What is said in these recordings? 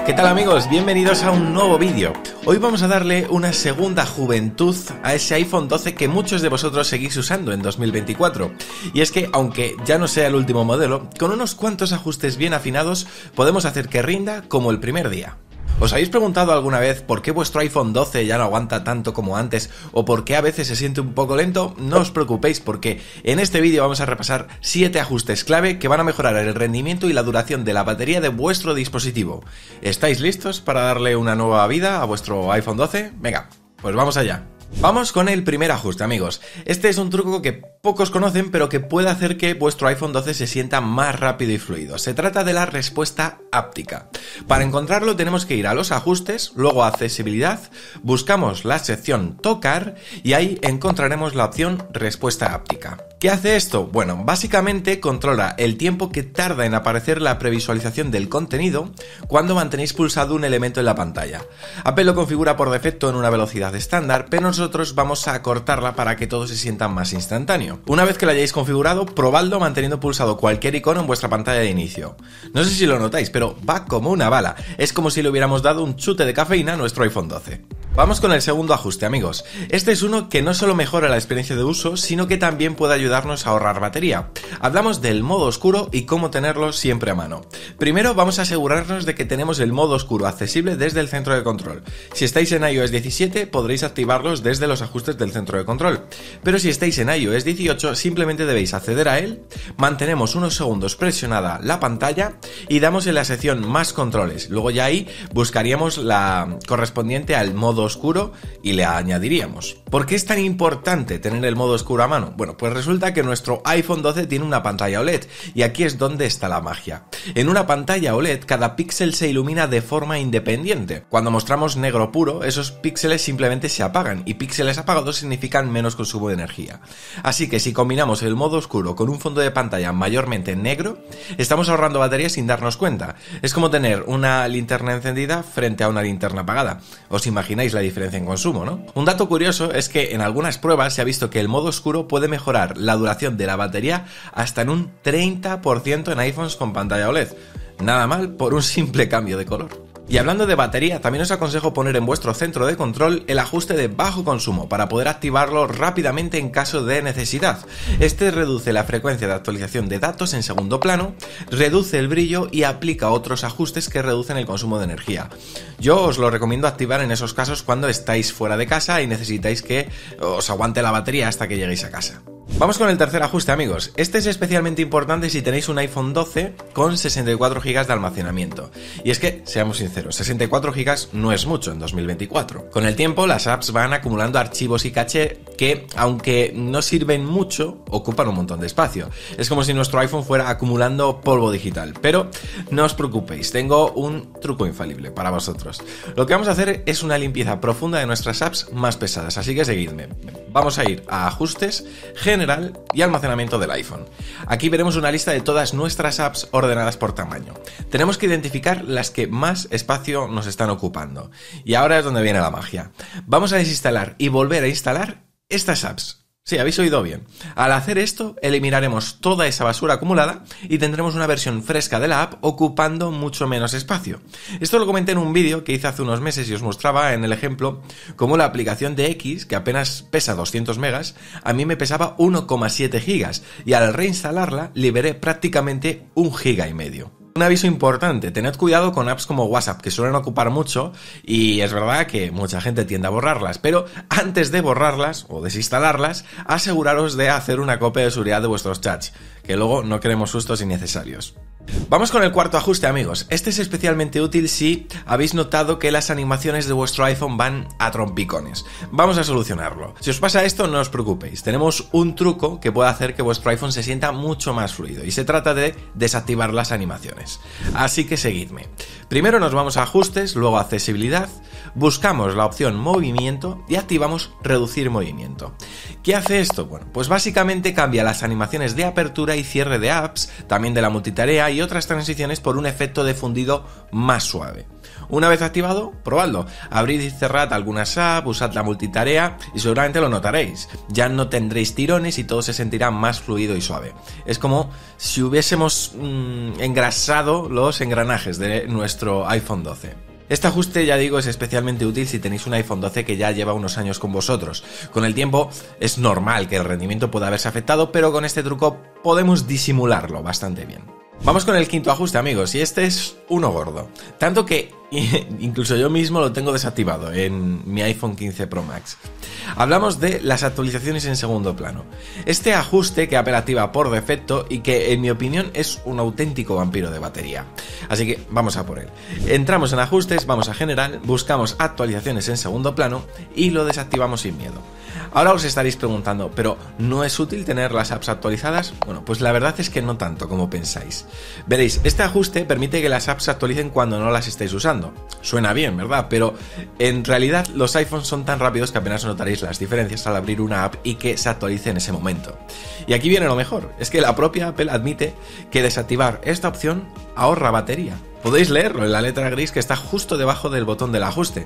¿Qué tal amigos? Bienvenidos a un nuevo vídeo. Hoy vamos a darle una segunda juventud a ese iPhone 12 que muchos de vosotros seguís usando en 2024. Y es que, aunque ya no sea el último modelo, con unos cuantos ajustes bien afinados podemos hacer que rinda como el primer día. ¿Os habéis preguntado alguna vez por qué vuestro iPhone 12 ya no aguanta tanto como antes o por qué a veces se siente un poco lento? No os preocupéis porque en este vídeo vamos a repasar 7 ajustes clave que van a mejorar el rendimiento y la duración de la batería de vuestro dispositivo. ¿Estáis listos para darle una nueva vida a vuestro iPhone 12? Venga, pues vamos allá. Vamos con el primer ajuste, amigos. Este es un truco que pocos conocen, pero que puede hacer que vuestro iPhone 12 se sienta más rápido y fluido. Se trata de la respuesta áptica. Para encontrarlo tenemos que ir a los ajustes, luego a accesibilidad, buscamos la sección tocar y ahí encontraremos la opción respuesta áptica. ¿Qué hace esto? Bueno, básicamente controla el tiempo que tarda en aparecer la previsualización del contenido cuando mantenéis pulsado un elemento en la pantalla. Apple lo configura por defecto en una velocidad estándar, pero nosotros vamos a acortarla para que todo se sienta más instantáneo. Una vez que la hayáis configurado, probadlo manteniendo pulsado cualquier icono en vuestra pantalla de inicio. No sé si lo notáis, pero va como una bala. Es como si le hubiéramos dado un chute de cafeína a nuestro iPhone 12. Vamos con el segundo ajuste, amigos. Este es uno que no solo mejora la experiencia de uso, sino que también puede ayudarnos a ahorrar batería. Hablamos del modo oscuro y cómo tenerlo siempre a mano. Primero vamos a asegurarnos de que tenemos el modo oscuro accesible desde el centro de control. Si estáis en iOS 17 podréis activarlos desde los ajustes del centro de control. Pero si estáis en iOS 18 simplemente debéis acceder a él, mantenemos unos segundos presionada la pantalla y damos en la sección más controles. Luego ya ahí buscaríamos la correspondiente al modo oscuro y le añadiríamos. ¿Por qué es tan importante tener el modo oscuro a mano? Bueno, pues resulta que nuestro iPhone 12 tiene una pantalla OLED y aquí es donde está la magia. En una pantalla OLED cada píxel se ilumina de forma independiente. Cuando mostramos negro puro, esos píxeles simplemente se apagan y píxeles apagados significan menos consumo de energía. Así que si combinamos el modo oscuro con un fondo de pantalla mayormente negro, estamos ahorrando batería sin darnos cuenta. Es como tener una linterna encendida frente a una linterna apagada. ¿Os imagináis la diferencia en consumo, no? Un dato curioso es que en algunas pruebas se ha visto que el modo oscuro puede mejorar la duración de la batería hasta en un 30% en iPhones con pantalla OLED. Nada mal por un simple cambio de color. Y hablando de batería, también os aconsejo poner en vuestro centro de control el ajuste de bajo consumo para poder activarlo rápidamente en caso de necesidad. Este reduce la frecuencia de actualización de datos en segundo plano, reduce el brillo y aplica otros ajustes que reducen el consumo de energía. Yo os lo recomiendo activar en esos casos cuando estáis fuera de casa y necesitáis que os aguante la batería hasta que lleguéis a casa. Vamos con el tercer ajuste, amigos. Este es especialmente importante si tenéis un iPhone 12 con 64 GB de almacenamiento. Y es que, seamos sinceros, 64 GB no es mucho en 2024. Con el tiempo, las apps van acumulando archivos y caché que, aunque no sirven mucho, ocupan un montón de espacio. Es como si nuestro iPhone fuera acumulando polvo digital. Pero no os preocupéis, tengo un truco infalible para vosotros. Lo que vamos a hacer es una limpieza profunda de nuestras apps más pesadas, así que seguidme. Vamos a ir a ajustes, general y almacenamiento del iPhone. Aquí veremos una lista de todas nuestras apps ordenadas por tamaño. Tenemos que identificar las que más espacio nos están ocupando. Y ahora es donde viene la magia. Vamos a desinstalar y volver a instalar estas apps. Sí, habéis oído bien. Al hacer esto, eliminaremos toda esa basura acumulada y tendremos una versión fresca de la app ocupando mucho menos espacio. Esto lo comenté en un vídeo que hice hace unos meses y os mostraba en el ejemplo cómo la aplicación de X, que apenas pesa 200 megas, a mí me pesaba 1,7 gigas y al reinstalarla liberé prácticamente 1,5 gigas. Un aviso importante, tened cuidado con apps como WhatsApp que suelen ocupar mucho y es verdad que mucha gente tiende a borrarlas, pero antes de borrarlas o desinstalarlas, aseguraros de hacer una copia de seguridad de vuestros chats, que luego no queremos sustos innecesarios. Vamos con el cuarto ajuste, amigos. Este es especialmente útil si habéis notado que las animaciones de vuestro iPhone van a trompicones. Vamos a solucionarlo. Si os pasa esto, no os preocupéis. Tenemos un truco que puede hacer que vuestro iPhone se sienta mucho más fluido y se trata de desactivar las animaciones. Así que seguidme. Primero nos vamos a ajustes, luego a accesibilidad, buscamos la opción movimiento y activamos reducir movimiento. ¿Qué hace esto? Bueno, pues básicamente cambia las animaciones de apertura y cierre de apps, también de la multitarea y otras transiciones por un efecto de fundido más suave. Una vez activado, probadlo. Abrid y cerrad algunas apps, usad la multitarea y seguramente lo notaréis. Ya no tendréis tirones y todo se sentirá más fluido y suave. Es como si hubiésemos engrasado los engranajes de nuestro iPhone 12. Este ajuste, ya digo, es especialmente útil si tenéis un iPhone 12 que ya lleva unos años con vosotros. Con el tiempo es normal que el rendimiento pueda haberse afectado, pero con este truco podemos disimularlo bastante bien. Vamos con el quinto ajuste, amigos, y este es uno gordo. Tanto que incluso yo mismo lo tengo desactivado en mi iPhone 15 Pro Max. Hablamos de las actualizaciones en segundo plano. Este ajuste que Apple activa por defecto y que en mi opinión es un auténtico vampiro de batería. Así que vamos a por él. Entramos en ajustes, vamos a general, buscamos actualizaciones en segundo plano y lo desactivamos sin miedo. Ahora os estaréis preguntando, ¿pero no es útil tener las apps actualizadas? Bueno, pues la verdad es que no tanto como pensáis. Veréis, este ajuste permite que las apps se actualicen cuando no las estéis usando. Suena bien, ¿verdad? Pero en realidad los iPhones son tan rápidos que apenas notaréis las diferencias al abrir una app y que se actualice en ese momento. Y aquí viene lo mejor, es que la propia Apple admite que desactivar esta opción ahorra batería. Podéis leerlo en la letra gris que está justo debajo del botón del ajuste.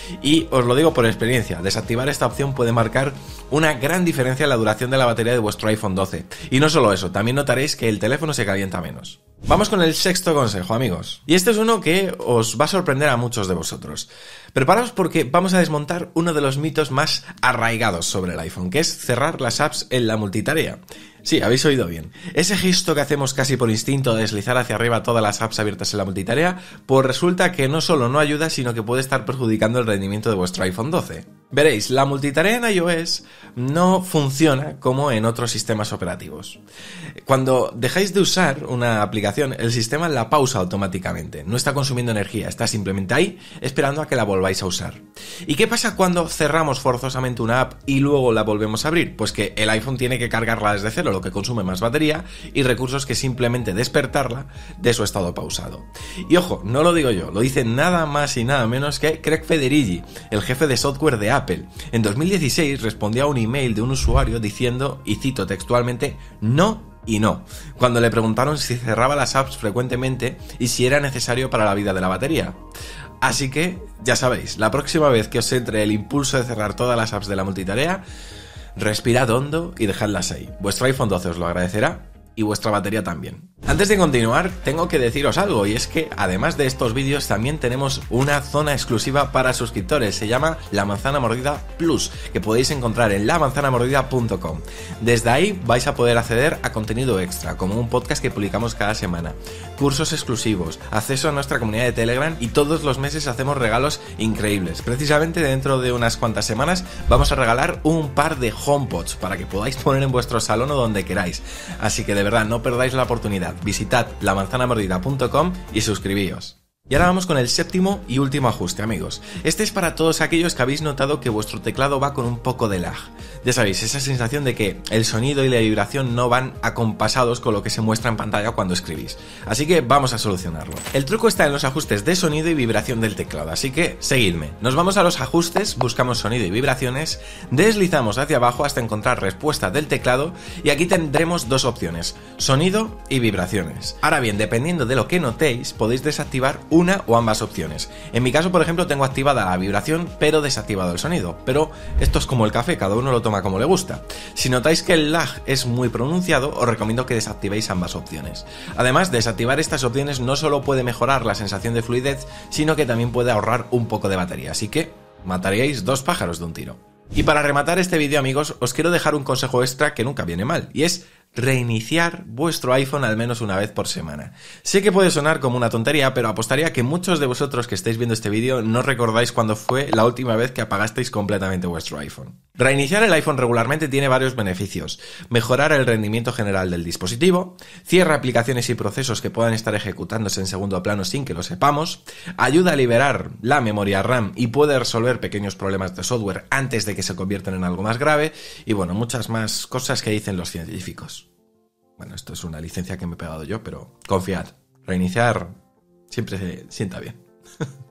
Y os lo digo por experiencia, desactivar esta opción puede marcar una gran diferencia en la duración de la batería de vuestro iPhone 12. Y no solo eso, también notaréis que el teléfono se calienta menos. Vamos con el sexto consejo, amigos. Y este es uno que os va a sorprender a muchos de vosotros. Preparaos porque vamos a desmontar uno de los mitos más arraigados sobre el iPhone, que es cerrar las apps en la multitarea. Sí, habéis oído bien. Ese gesto que hacemos casi por instinto de deslizar hacia arriba todas las apps abiertas en la multitarea, pues resulta que no solo no ayuda, sino que puede estar perjudicando el rendimiento de vuestro iPhone 12. Veréis, la multitarea en iOS no funciona como en otros sistemas operativos. Cuando dejáis de usar una aplicación, el sistema la pausa automáticamente. No está consumiendo energía, está simplemente ahí esperando a que la volváis a usar. ¿Y qué pasa cuando cerramos forzosamente una app y luego la volvemos a abrir? Pues que el iPhone tiene que cargarla desde cero, lo que consume más batería y recursos que simplemente despertarla de su estado pausado. Y ojo, no lo digo yo, lo dice nada más y nada menos que Craig Federighi, el jefe de software de Apple. En 2016 respondió a un email de un usuario diciendo, y cito textualmente, no y no, cuando le preguntaron si cerraba las apps frecuentemente y si era necesario para la vida de la batería. Así que, ya sabéis, la próxima vez que os entre el impulso de cerrar todas las apps de la multitarea, respirad hondo y dejadlas ahí. Vuestro iPhone 12 os lo agradecerá y vuestra batería también. Antes de continuar, tengo que deciros algo, y es que además de estos vídeos también tenemos una zona exclusiva para suscriptores, se llama La Manzana Mordida Plus, que podéis encontrar en lamanzanamordida.com. Desde ahí vais a poder acceder a contenido extra, como un podcast que publicamos cada semana, cursos exclusivos, acceso a nuestra comunidad de Telegram y todos los meses hacemos regalos increíbles. Precisamente dentro de unas cuantas semanas vamos a regalar un par de HomePods para que podáis poner en vuestro salón o donde queráis. Así que de verdad, no perdáis la oportunidad. Visitad lamanzanamordida.com y suscribíos. Y ahora vamos con el séptimo y último ajuste, amigos. Este es para todos aquellos que habéis notado que vuestro teclado va con un poco de lag. Ya sabéis, esa sensación de que el sonido y la vibración no van acompasados con lo que se muestra en pantalla cuando escribís. Así que vamos a solucionarlo. El truco está en los ajustes de sonido y vibración del teclado, así que seguidme. Nos vamos a los ajustes, buscamos sonido y vibraciones, deslizamos hacia abajo hasta encontrar respuesta del teclado y aquí tendremos dos opciones, sonido y vibraciones. Ahora bien, dependiendo de lo que notéis, podéis desactivar una o ambas opciones. En mi caso, por ejemplo, tengo activada la vibración pero desactivado el sonido, pero esto es como el café, cada uno lo toma como le gusta. Si notáis que el lag es muy pronunciado, os recomiendo que desactivéis ambas opciones. Además, desactivar estas opciones no solo puede mejorar la sensación de fluidez, sino que también puede ahorrar un poco de batería, así que mataríais dos pájaros de un tiro. Y para rematar este vídeo, amigos, os quiero dejar un consejo extra que nunca viene mal, y es reiniciar vuestro iPhone al menos una vez por semana. Sé que puede sonar como una tontería, pero apostaría que muchos de vosotros que estáis viendo este vídeo no recordáis cuándo fue la última vez que apagasteis completamente vuestro iPhone. Reiniciar el iPhone regularmente tiene varios beneficios. Mejorar el rendimiento general del dispositivo, cierra aplicaciones y procesos que puedan estar ejecutándose en segundo plano sin que lo sepamos, ayuda a liberar la memoria RAM y puede resolver pequeños problemas de software antes de que se conviertan en algo más grave, y bueno, muchas más cosas que dicen los científicos. Bueno, esto es una licencia que me he pegado yo, pero confiad, reiniciar siempre se sienta bien.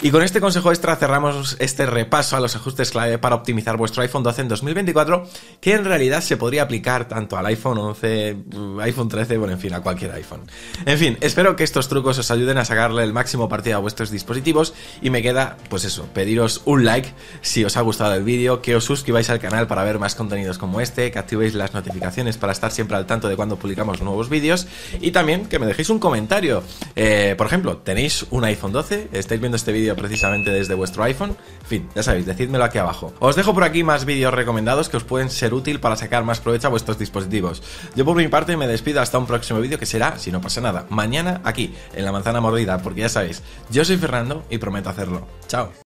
Y con este consejo extra cerramos este repaso a los ajustes clave para optimizar vuestro iPhone 12 en 2024, que en realidad se podría aplicar tanto al iPhone 11, iPhone 13, bueno, en fin, a cualquier iPhone. En fin, espero que estos trucos os ayuden a sacarle el máximo partido a vuestros dispositivos y me queda, pues eso, pediros un like si os ha gustado el vídeo, que os suscribáis al canal para ver más contenidos como este, que activéis las notificaciones para estar siempre al tanto de cuando publicamos nuevos vídeos y también que me dejéis un comentario. Por ejemplo, ¿tenéis un iPhone 12? ¿Estáis viendo este vídeo precisamente desde vuestro iPhone? En fin, ya sabéis, decídmelo aquí abajo. Os dejo por aquí más vídeos recomendados que os pueden ser útil para sacar más provecho a vuestros dispositivos. Yo por mi parte me despido hasta un próximo vídeo que será, si no pasa nada, mañana aquí, en La Manzana Mordida, porque ya sabéis, yo soy Fernando y prometo hacerlo. Chao.